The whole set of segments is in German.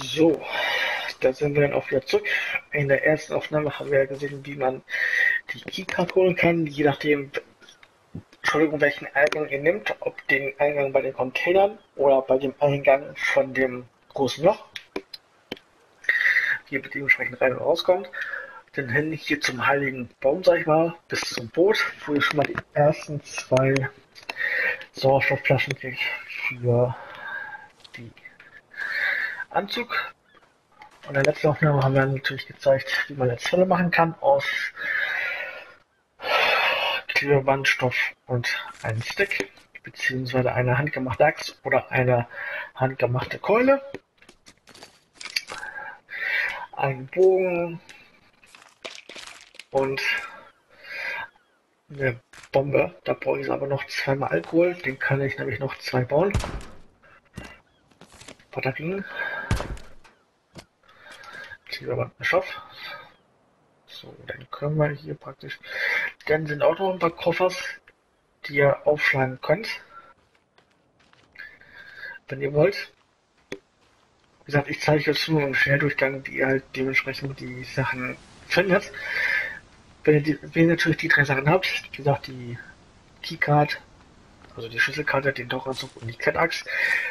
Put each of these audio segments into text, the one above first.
So, da sind wir dann auch wieder zurück. In der ersten Aufnahme haben wir ja gesehen, wie man die Keycard holen kann, je nachdem, Entschuldigung, welchen Eingang ihr nimmt, ob den Eingang bei den Containern oder bei dem Eingang von dem großen Loch, hier dementsprechend rein und rauskommt. Dann hin hier zum heiligen Baum, sag ich mal, bis zum Boot, wo ihr schon mal die ersten zwei Sauerstoffflaschen kriegt für die Anzug. Und in der letzten Aufnahme haben wir natürlich gezeigt, wie man eine Zelle machen kann aus Klebebandstoff und einem Stick, beziehungsweise eine handgemachte Axt oder eine handgemachte Keule, einen Bogen und eine Bombe. Da brauche ich aber noch zweimal Alkohol, den kann ich nämlich noch zwei bauen. Batterien, Klebebandstoff. So, dann können wir hier praktisch. Dann sind auch noch ein paar Koffers, die ihr aufschlagen könnt, wenn ihr wollt. Wie gesagt, ich zeige jetzt nur im Schnelldurchgang, wie ihr halt dementsprechend die Sachen findet. Wenn ihr natürlich die drei Sachen habt, wie gesagt, die Keycard, also die Schlüsselkarte, den Tauchanzug und die Klettaxt,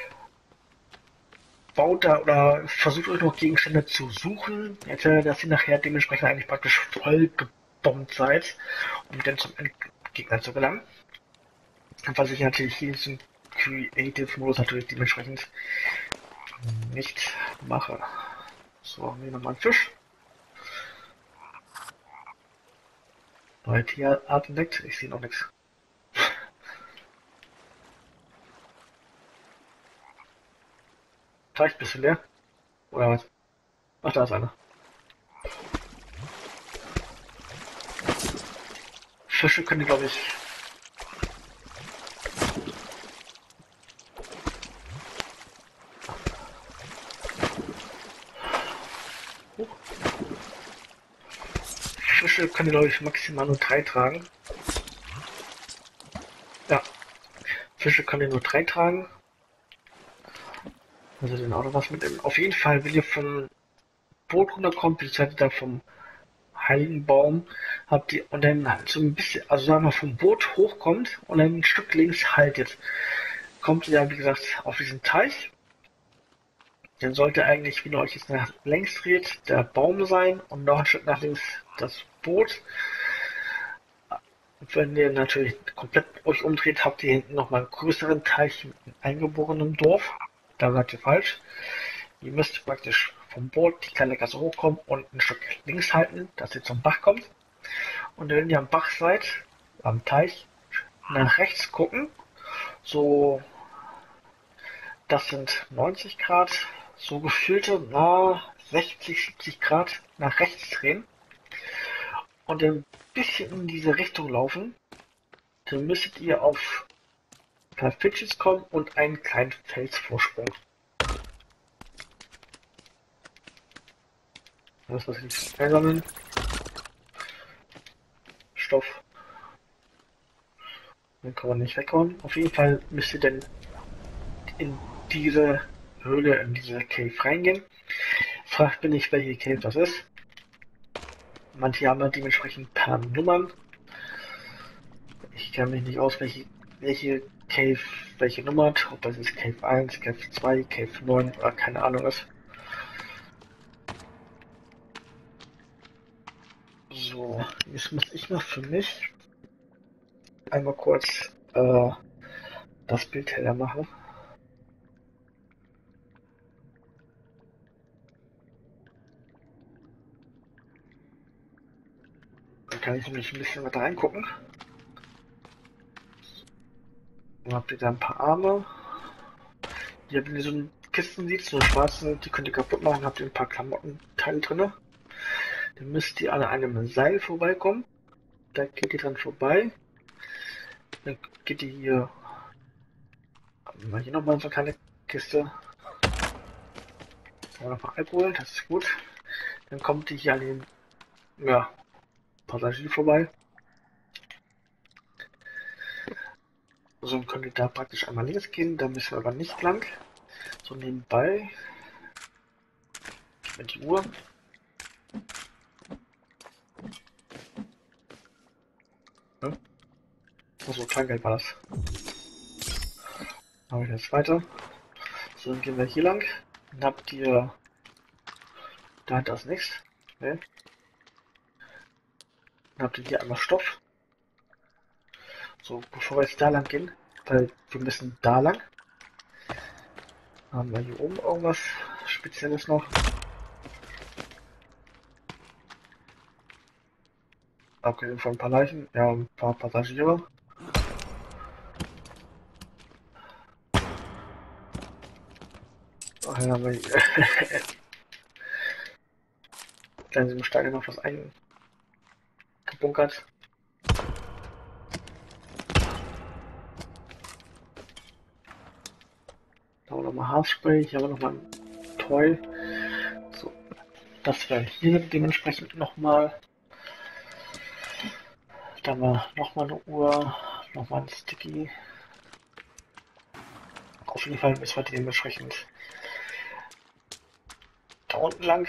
baut da oder versucht euch noch Gegenstände zu suchen, dass ihr nachher dementsprechend eigentlich praktisch voll gebombt seid, um dann zum Endgegner zu gelangen. Was ich natürlich hier in diesem Creative-Modus natürlich dementsprechend nicht mache. So, nehmen wir mal einen Fisch. Neue Tierart entdeckt. Ich sehe noch nichts. Teich bist du leer? Oder was? Ach, da ist einer. Fische können, glaube ich. Fische können, glaube ich, maximal nur 3 tragen. Ja. Fische können nur 3 tragen. Also den auch noch was mitnehmen. Auf jeden Fall, wenn ihr vom Boot runterkommt, beziehungsweise da vom Heiligen Baum, habt ihr und dann so ein bisschen, also sagen wir vom Boot hochkommt und dann ein Stück links haltet, kommt ihr ja, wie gesagt, auf diesen Teich. Dann sollte eigentlich, wenn ihr euch jetzt nach links dreht, der Baum sein und noch ein Stück nach links das Boot. Wenn ihr natürlich komplett euch umdreht, habt ihr hinten nochmal einen größeren Teich mit einem eingeborenen Dorf. Da seid ihr falsch. Ihr müsst praktisch vom Boot die kleine Gasse hochkommen und ein Stück links halten, dass ihr zum Bach kommt. Und wenn ihr am Bach seid, am Teich, nach rechts gucken. So, das sind 90 Grad, so gefühlte 60, 70 Grad nach rechts drehen. Und ein bisschen in diese Richtung laufen. Dann müsstet ihr auf ein paar Fidgets kommen und einen kleinen Felsvorsprung. Das was ich einsammeln. Stoff. Den kann man nicht weghauen. Auf jeden Fall müsst ihr dann in diese Höhle, in diese Cave reingehen. Fragt mich nicht, welche Cave das ist. Manche haben halt dementsprechend ein paar Nummern. Ich kenne mich nicht aus, welche Cave welche Nummer hat. Ob das ist Cave 1, Cave 2, Cave 9 oder keine Ahnung ist. So, jetzt muss ich mal für mich einmal kurz das Bild heller machen. Dann kann ich nämlich ein bisschen weiter reingucken. Dann habt ihr da ein paar Arme. Hier, wenn ihr so eine Kisten seht, so eine schwarzen, die könnt ihr kaputt machen, habt ihr ein paar Klamottenteile drin. Dann müsst ihr an einem Seil vorbeikommen. Da geht ihr dran vorbei. Dann geht ihr hier. Hier nochmal so eine kleine Kiste. Nochmal Alkohol, das ist gut. Dann kommt ihr hier an den Passagier vorbei. So, dann könnt ihr da praktisch einmal links gehen, da müssen wir aber nicht lang. So nebenbei Mit die Uhr. Hm? So, Kleingeld war das. Habe ich jetzt weiter. So, dann gehen wir hier lang. Dann habt ihr... Da hat das nichts. Ne? Dann habt ihr hier einmal Stoff. So, bevor wir jetzt da lang gehen, weil wir müssen da lang. Haben wir hier oben irgendwas Spezielles noch? Abgesehen von ein paar Leichen, ja, ein paar Passagiere. Ach, ja, aber dann sind im Stadion noch was eingebunkert. Da haben wir nochmal Haarspray, hier haben wir nochmal ein Toy. So, das wäre hier dementsprechend nochmal. Da haben wir nochmal eine Uhr, nochmal ein Sticky. Auf jeden Fall müssen wir dementsprechend da unten lang.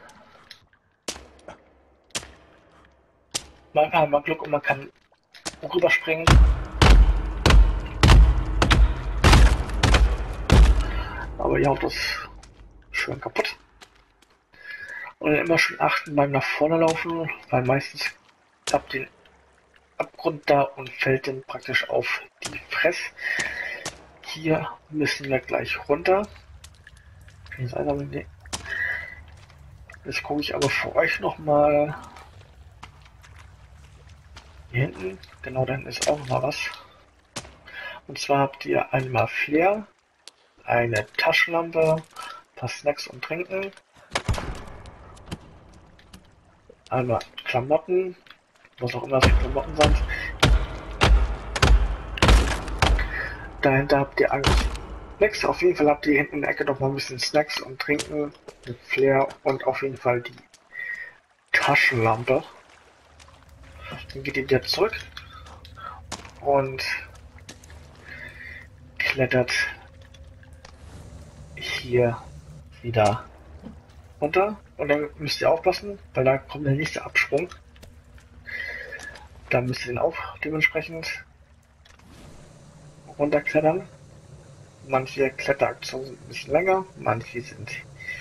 Manchmal haben wir Glück und man kann rüberspringen. Aber ihr haut das schön kaputt. Und dann immer schön achten beim nach vorne laufen, weil meistens habt ihr den Abgrund da und fällt dann praktisch auf die Fresse. Hier müssen wir gleich runter. Jetzt gucke ich aber für euch nochmal hier hinten. Genau, da hinten ist auch noch mal was. Und zwar habt ihr einmal Flair, eine Taschenlampe, ein paar Snacks und Trinken, einmal Klamotten, was auch immer für Klamotten sind. Dahinter habt ihr eigentlich nichts. Auf jeden Fall habt ihr hinten in der Ecke noch mal ein bisschen Snacks und Trinken mit Flair und auf jeden Fall die Taschenlampe. Dann geht ihr wieder zurück und klettert hier wieder runter. Und dann müsst ihr aufpassen, weil da kommt der nächste Absprung. Da müsst ihr den auch dementsprechend runterklettern. Manche Kletteraktionen sind ein bisschen länger, manche sind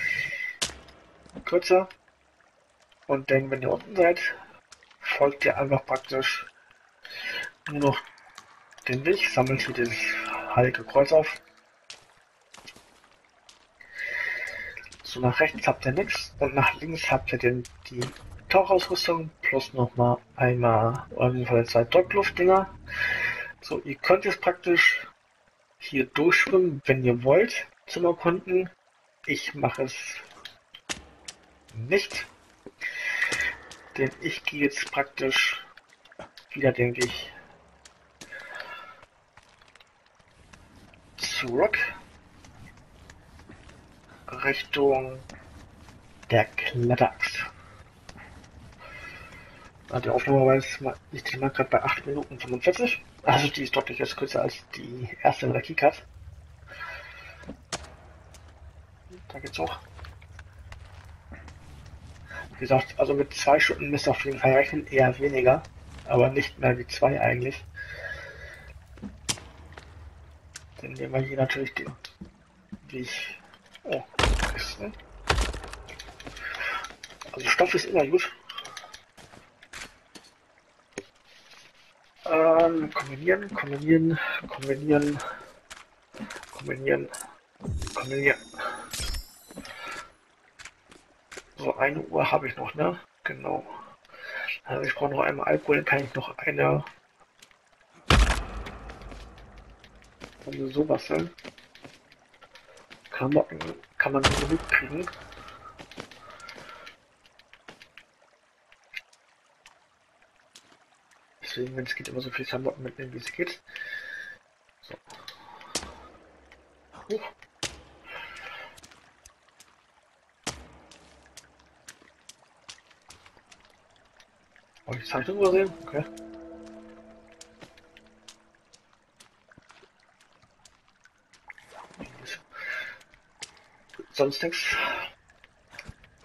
kürzer. Und dann, wenn ihr unten seid, folgt ihr einfach praktisch nur noch den Weg, sammelt hier das Heilige Kreuz auf. So, nach rechts habt ihr nichts und nach links habt ihr die Tauchausrüstung plus nochmal einmal auf jeden Fall 2 Druckluftdinger. So, ihr könnt jetzt praktisch hier durchschwimmen, wenn ihr wollt, zum Erkunden. Ich mache es nicht, denn ich gehe jetzt praktisch wieder, denke ich, zurück Richtung der Kletteraxt. Die Aufnahme war jetzt mal, ich mal gerade bei 8 Minuten 45. Also die ist deutlich jetzt kürzer als die erste in der Keycard. Da geht's hoch. Wie gesagt, also mit 2 Stunden müsst ihr auf jeden Fall rechnen, eher weniger. Aber nicht mehr wie 2 eigentlich. Dann nehmen wir hier natürlich den Weg. Oh, Kisten. Also Stoff ist immer gut. Kombinieren, kombinieren, kombinieren, kombinieren, kombinieren. So, 1 Uhr habe ich noch, ne? Genau. Also ich brauche noch einmal Alkohol, dann kann ich noch eine so basteln. Klamotten kann man nur mitkriegen. Deswegen, wenn es geht, immer so viel Klamotten mitnehmen, wie es geht. So. Wollte ich die Zeichnung übersehen? Okay. Sonst nichts.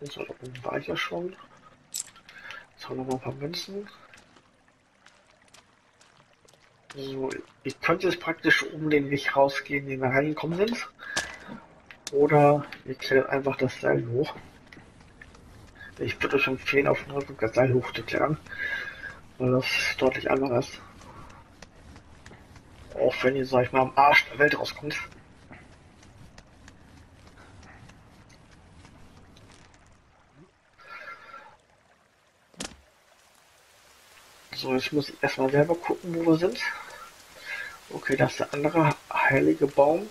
So, da oben war ich ja schon. Jetzt haben wir noch mal ein paar Münzen. So, ich könnte jetzt praktisch um den Weg rausgehen, den wir reingekommen sind. Oder ihr klettert einfach das Seil hoch. Ich würde euch empfehlen, auf dem Rücken das Seil hochzuklettern, weil das deutlich einfacher ist. Auch wenn ihr, sag ich mal, am Arsch der Welt rauskommt. So, jetzt muss ich erstmal selber gucken, wo wir sind. Okay, das ist der andere heilige Baum.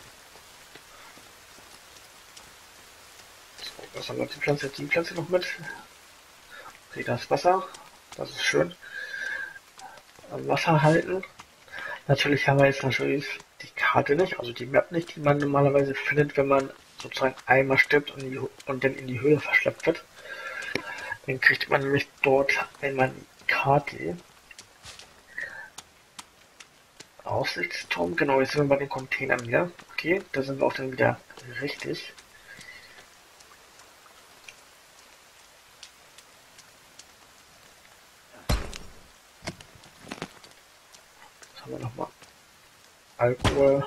So, was haben wir die Pflanze noch mit? Okay, da ist Wasser. Das ist schön. Am Wasser halten. Natürlich haben wir jetzt natürlich die Karte nicht, also die Map nicht, die man normalerweise findet, wenn man sozusagen einmal stirbt und dann in die Höhle verschleppt wird. Dann kriegt man nämlich dort einmal die Karte. Aussichtsturm, genau, jetzt sind wir bei den Containern wieder. Okay, da sind wir auch dann wieder richtig. Jetzt haben wir nochmal Alkohol.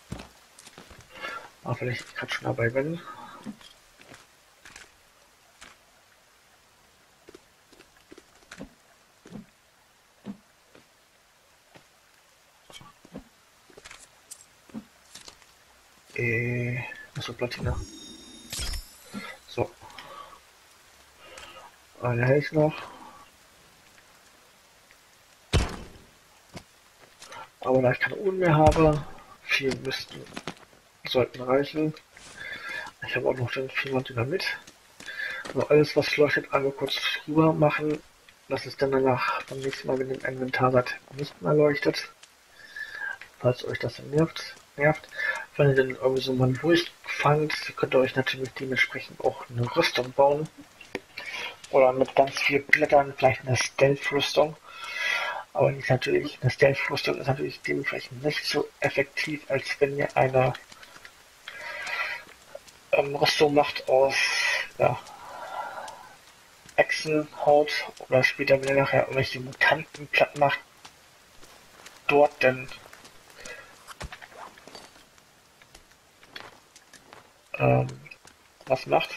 Aber wenn ich gerade schon dabei bin. Achso, Platina. So. Eine hätte ich noch. Aber da ich keine Uhren mehr habe, 4 sollten reichen. Ich habe auch noch den 400 Dynamit. Also alles, was leuchtet, einmal kurz drüber machen, dass es dann danach beim nächsten Mal, wenn ihr im Inventar seid, nicht mehr leuchtet. Falls euch das nervt. Wenn ihr dann irgendwie so mal durchfangt, könnt ihr euch natürlich dementsprechend auch eine Rüstung bauen. Oder mit ganz vielen Blättern vielleicht eine Stealth-Rüstung. Aber nicht natürlich, eine Stealth-Rüstung ist natürlich dementsprechend nicht so effektiv, als wenn ihr eine Rüstung macht aus ja, Echsenhaut oder später, wenn ihr nachher irgendwelche Mutanten platt macht, dort dann was macht.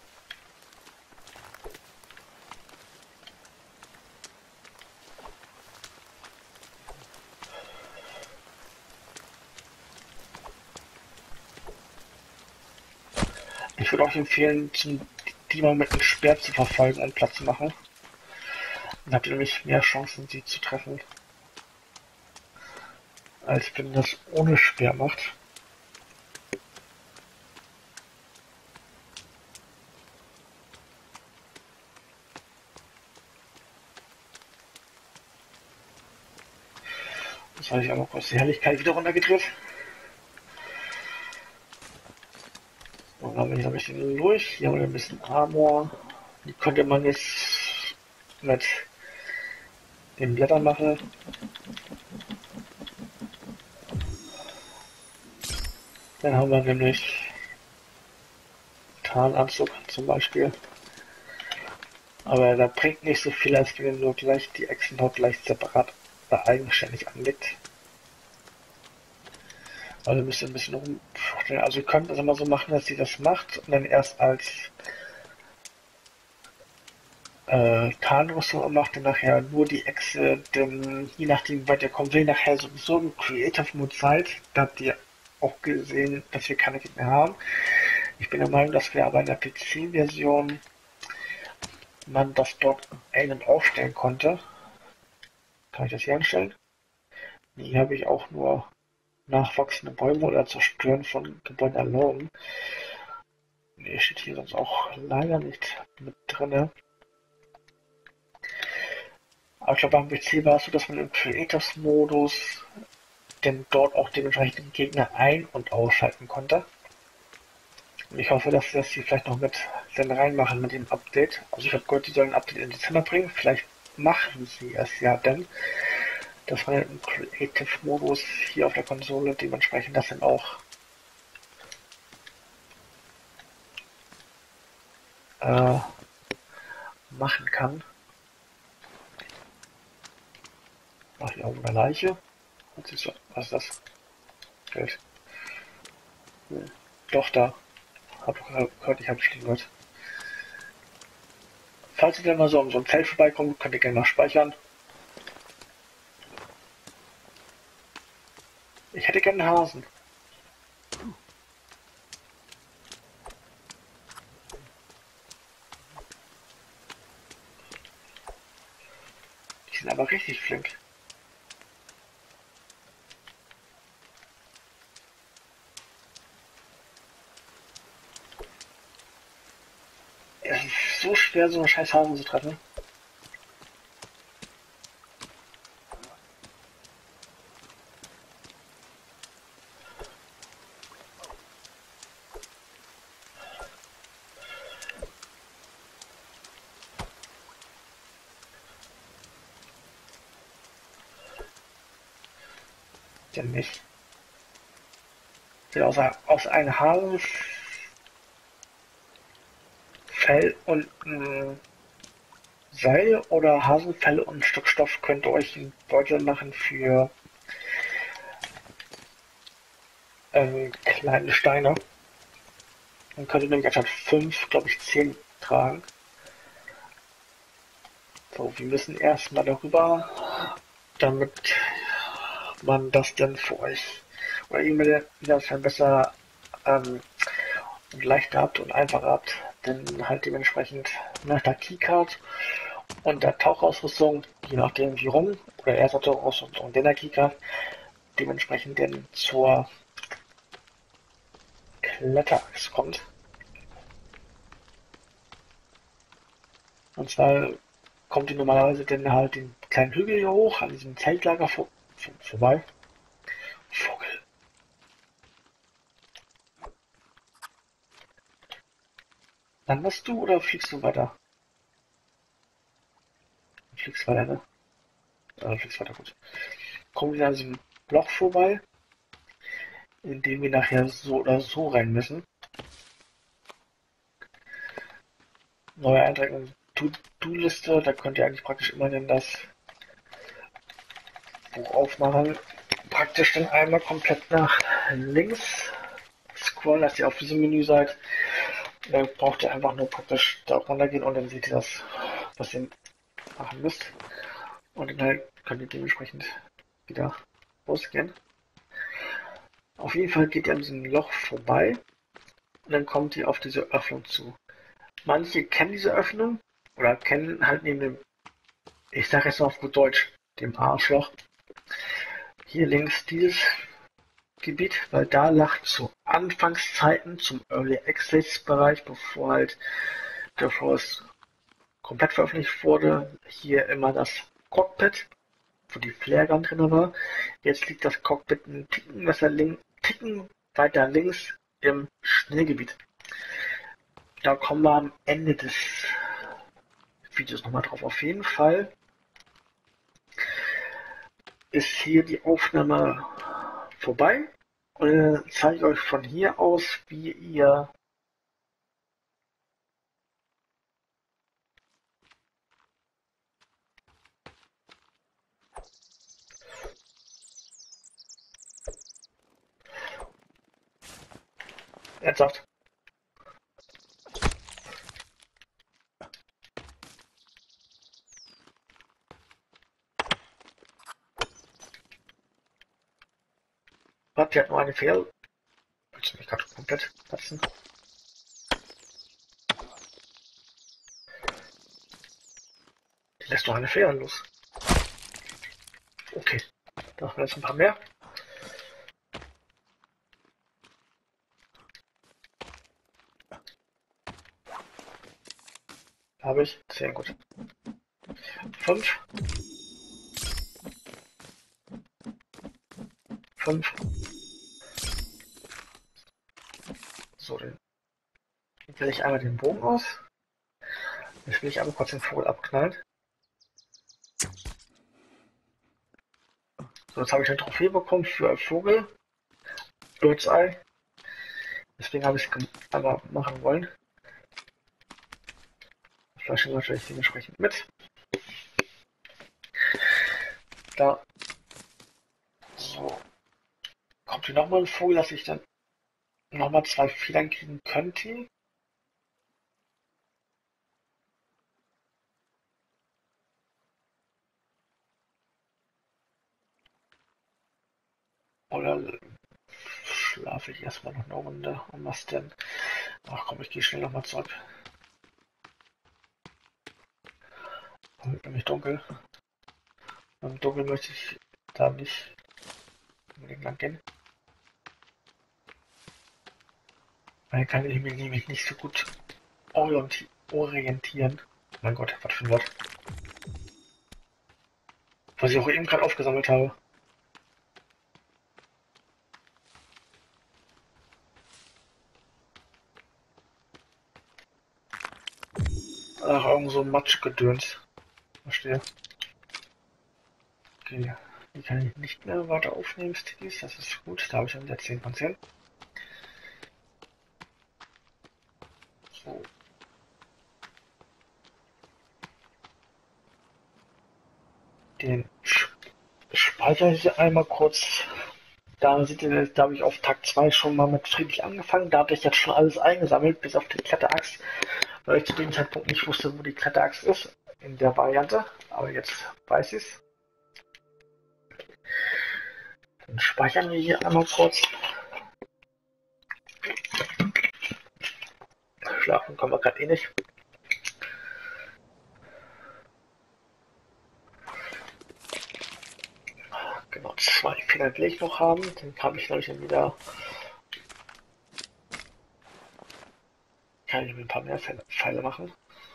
Ich würde euch empfehlen, die mal mit einem Speer zu verfolgen und Platz zu machen. Dann habt ihr nämlich mehr Chancen, sie zu treffen, als wenn ihr das ohne Speer macht. Jetzt habe ich einmal kurz die Helligkeit wieder runtergedreht. Und dann bin ich ein bisschen durch. Hier haben wir ein bisschen Armor. Die könnte man jetzt mit den Blättern machen. Dann haben wir nämlich Tarnanzug zum Beispiel. Aber da bringt nicht so viel, als wenn ihr nur gleich die Echsenhaut gleich separat oder eigenständig anlegt. Also müsst ihr ein bisschen rumstellen. Also ihr könnt das immer so machen, dass sie das macht und dann erst als Tarnrüstung macht und nachher nur die Echse, denn je nachdem, weit ihr kommen will, nachher sowieso im Creative Mode seid. Da habt ihr auch gesehen, dass wir keine Gegner haben. Ich bin der Meinung, dass wir aber in der PC-Version man das dort ein- und aufstellen konnte. Kann ich das hier einstellen? Nee, hier habe ich auch nur nachwachsende Bäume oder Zerstören von Gebäuden erlauben. Nee, steht hier sonst auch leider nicht mit drinne. Aber ich glaube, beim PC war es so, dass man im Creators-Modus denn dort auch dementsprechend den Gegner ein- und ausschalten konnte. Und ich hoffe, dass sie das hier vielleicht noch mit dann reinmachen mit dem Update. Also ich habe gehört, die sollen ein Update im Dezember bringen. Vielleicht machen sie es ja dann. Dass man im Creative-Modus hier auf der Konsole dementsprechend das dann auch machen kann. Ach, hier oben eine Leiche. Was ist das? Geld. Doch, da. Hab doch gehört, ich habe stehen gehört. Falls ihr dann mal so um so ein Feld vorbeikommt, könnt ihr gerne mal speichern. Ich hätte gerne einen Hasen. Die sind aber richtig flink. Es ist so schwer, so einen scheiß Hasen zu treffen. Denn nicht. Aus einem Hasenfell und ein Seil oder Hasenfell und ein Stück Stoff könnt ihr euch einen Beutel machen für kleine Steine. Dann könnt ihr nämlich anstatt 5, glaube ich, 10 tragen. So, wir müssen erstmal darüber, damit man das dann für euch oder ihr das dann besser und leichter habt und einfacher habt, dann halt dementsprechend nach der Keycard und der Tauchausrüstung, je nachdem wie rum, oder erster Tauchausrüstung und der Keycard, dementsprechend dann zur Kletterachs kommt. Und zwar kommt die normalerweise dann halt den kleinen Hügel hier hoch, an diesem Zeltlager vorbei. Vogel. Landest du oder fliegst du weiter? Du fliegst weiter, ne? Ja, du fliegst weiter, gut. Kommen wir an diesem Loch vorbei, in dem wir nachher so oder so rein müssen. Neue Einträge To-Do-Liste, da könnt ihr eigentlich praktisch immer dann das Buch aufmachen. Praktisch dann einmal komplett nach links scrollen, dass ihr auf diesem Menü seid. Dann braucht ihr einfach nur praktisch da runtergehen und dann seht ihr das, was ihr machen müsst. Und dann halt könnt ihr dementsprechend wieder losgehen. Auf jeden Fall geht ihr an diesem Loch vorbei und dann kommt ihr auf diese Öffnung zu. Manche kennen diese Öffnung oder kennen halt neben dem, ich sage jetzt mal auf gut Deutsch, dem Arschloch, hier links dieses Gebiet, weil da lag zu Anfangszeiten zum Early Access Bereich, bevor es komplett veröffentlicht wurde, hier immer das Cockpit, wo die Flaregun drin war. Jetzt liegt das Cockpit einen Ticken weiter links im Schnellgebiet. Da kommen wir am Ende des Videos nochmal drauf. Auf jeden Fall ist hier die Aufnahme vorbei und dann zeige ich euch von hier aus, wie ihr ernsthaft. Warte, die hat nur eine Fehler. Willst du mich gerade komplett lassen? Die lässt noch eine Fehler los. Okay, da haben wir jetzt ein paar mehr. Habe ich. Sehr gut. 5. 5. So, dann wähle ich einmal den Bogen aus. Jetzt will ich aber kurz den Vogel abknallen. So, jetzt habe ich eine Trophäe bekommen für Vogel. Birdseye. Deswegen habe ich es einmal machen wollen. Flasche natürlich dementsprechend mit. Da. So. Kommt hier nochmal ein Vogel, dass ich dann nochmal 2 Federn kriegen könnte. Oder schlafe ich erstmal noch eine Runde? Und was denn? Ach komm, ich gehe schnell nochmal zurück. Wird nämlich dunkel. Im Dunkeln möchte ich da nicht unbedingt lang gehen. Weil kann ich mich nämlich nicht so gut orientieren. Mein Gott, was für ein Wort. Was ich auch eben gerade aufgesammelt habe. Ach, irgend so ein Matschgedöns. Verstehe. Okay. Die kann ich nicht mehr weiter aufnehmen, Stickies. Das ist gut. Da habe ich dann wieder 10 von 10. So. Den speichere ich einmal kurz. Da seht ihr, da habe ich auf Tag 2 schon mal mit Friedrich angefangen. Da hatte ich jetzt schon alles eingesammelt, bis auf die Kletteraxt, weil ich zu dem Zeitpunkt nicht wusste, wo die Kletteraxt ist, in der Variante. Aber jetzt weiß ich es. Dann speichern wir hier einmal kurz. Schlafen können wir gerade eh nicht. Genau, 2 Fehler will ich noch haben. Dann kann ich nämlich dann wieder. Kann ich mir ein paar mehr Pfeile machen.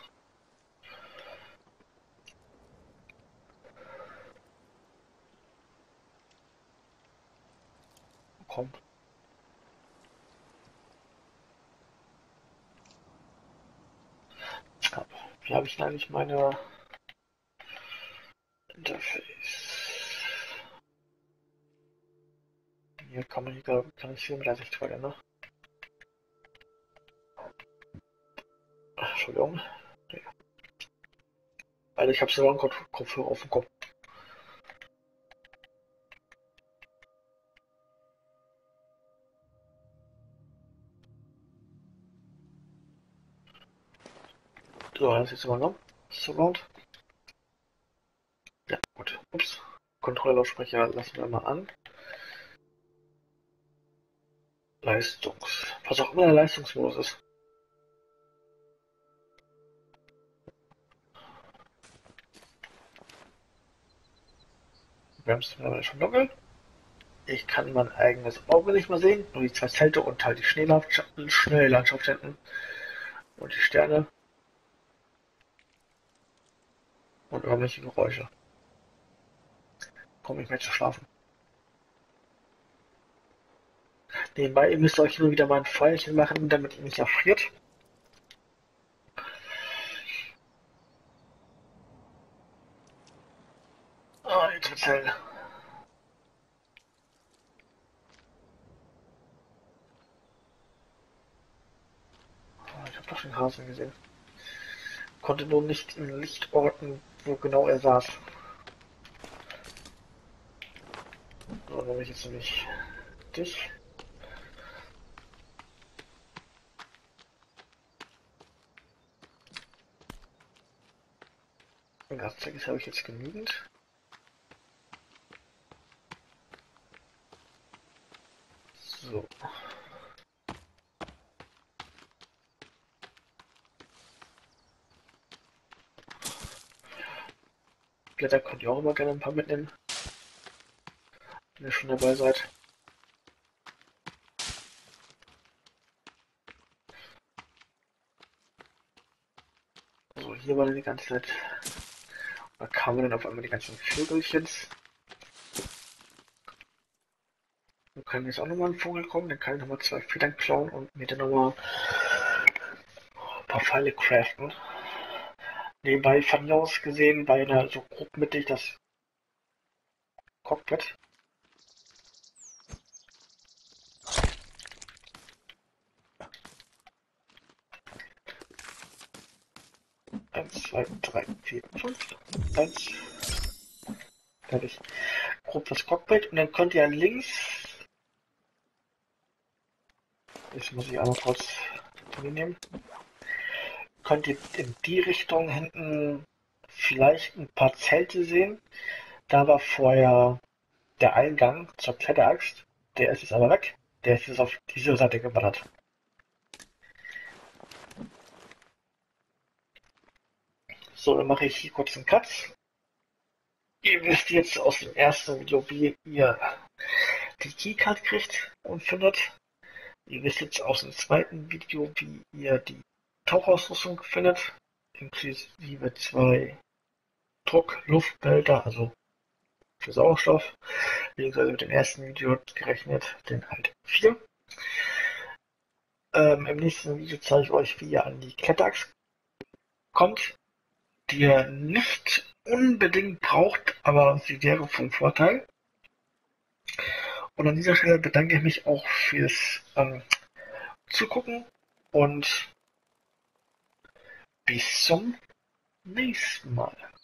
Komm. Wie habe ich denn eigentlich meine Interface? Hier kann ich hier mit der Sichtweite, ne? Entschuldigung. Nee. Also ich habe so einen Kopfhörer auf dem Kopf. So, das ist jetzt übernommen. So laut. Ja, gut. Ups. Kontrolllautsprecher lassen wir mal an. Was auch immer der Leistungsmodus ist. Wir haben es mittlerweile schon dunkel. Ich kann mein eigenes Auge nicht mehr sehen, nur die 2 Zelte und halt die Schneelandschaft hinten. Und die Sterne. Und irgendwelche Geräusche. Komme ich mehr zu schlafen. Nebenbei, ihr müsst euch nur wieder mal ein Feuerchen machen, damit ihr nicht erfriert. Oh, jetzt wird's hell. Oh, ich habe doch den Hasen gesehen. Konnte nur nicht im Licht orten, wo genau er saß. So, dann habe ich jetzt nämlich dich. Gaszeug habe ich jetzt genügend. So. Blätter könnt ihr auch immer gerne ein paar mitnehmen, wenn ihr schon dabei seid. So, hier war dann die ganze Zeit. Da kamen dann auf einmal die ganzen Vögelchens. Dann kann jetzt auch nochmal ein Vogel kommen, dann kann ich nochmal 2 Federn klauen und mir dann nochmal ein paar Pfeile craften. Nebenbei von hier aus gesehen, bei einer so grob mittig das Cockpit. 1, 2, 3, 4, 5. 1. Fertig. Grob das Cockpit und dann könnt ihr links. Jetzt muss ich einmal kurz nehmen. Könnt ihr in die Richtung hinten vielleicht ein paar Zelte sehen. Da war vorher der Eingang zur Kletteraxt. Der ist jetzt aber weg. Der ist jetzt auf diese Seite gewandert. So, dann mache ich hier kurz einen Cut. Ihr wisst jetzt aus dem ersten Video, wie ihr die Keycard kriegt und findet. Ihr wisst jetzt aus dem zweiten Video, wie ihr die Tauchausrüstung findet, inklusive 2 Druck-Luftbehälter, also für Sauerstoff, beziehungsweise mit dem ersten Video gerechnet, den halt 4. Im nächsten Video zeige ich euch, wie ihr an die Kletteraxt kommt, die ihr nicht unbedingt braucht, aber sie wäre vom Vorteil. Und an dieser Stelle bedanke ich mich auch fürs Zugucken und bis zum nächsten Mal.